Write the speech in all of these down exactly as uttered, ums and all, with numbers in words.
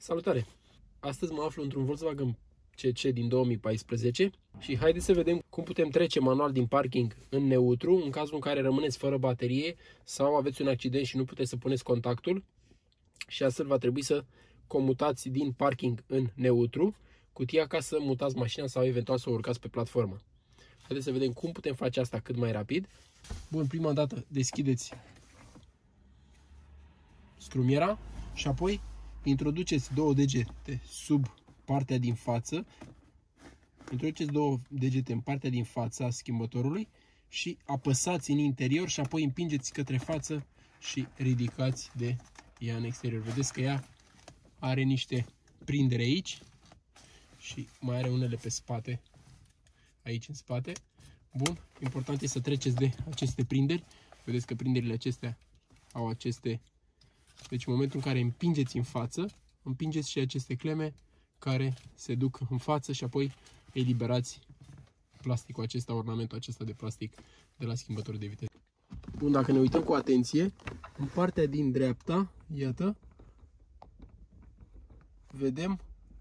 Salutare! Astăzi mă aflu într-un Volkswagen C C din două mii paisprezece și haideți să vedem cum putem trece manual din parking în neutru în cazul în care rămâneți fără baterie sau aveți un accident și nu puteți să puneți contactul și astfel va trebui să comutați din parking în neutru cutia ca să mutați mașina sau eventual să o urcați pe platformă. Haideți să vedem cum putem face asta cât mai rapid. Bun, prima dată deschideți scrumiera și apoi introduceți două degete sub partea din față, introduceți două degete în partea din fața schimbătorului și apăsați în interior și apoi împingeți către față și ridicați de ea în exterior. Vedeți că ea are niște prindere aici și mai are unele pe spate, aici în spate. Bun, important este să treceți de aceste prinderi. Vedeți că prinderile acestea au aceste... Deci în momentul în care împingeți în față, împingeți și aceste cleme care se duc în față și apoi eliberați plasticul acesta, ornamentul acesta de plastic de la schimbătorul de viteză. Bun, dacă ne uităm cu atenție, în partea din dreapta, iată, vedem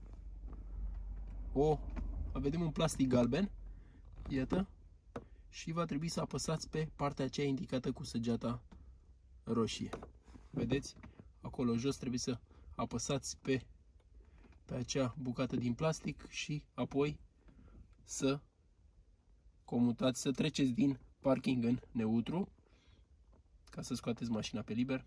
o, vedem un plastic galben, iată, și va trebui să apăsați pe partea aceea indicată cu săgeata roșie. Vedeți? Acolo jos trebuie să apăsați pe, pe acea bucată din plastic și apoi să comutați, să treceți din parking în neutru ca să scoateți mașina pe liber.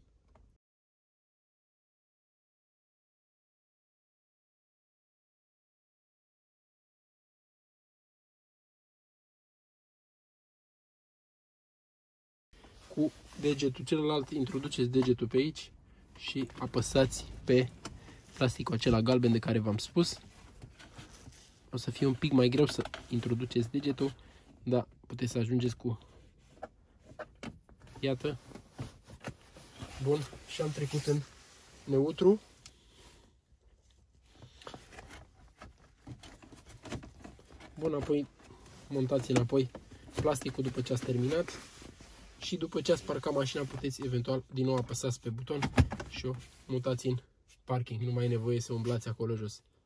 Cu degetul celălalt introduceți degetul pe aici și apăsați pe plasticul acela galben de care v-am spus. O să fie un pic mai greu să introduceți degetul, dar puteți să ajungeți cu... Iată. Bun, și am trecut în neutru. Bun, apoi montați înapoi plasticul după ce ați terminat. Și după ce ați parcat mașina, puteți eventual din nou apăsați pe buton și o mutați în parking. Nu mai e nevoie să umblați acolo jos.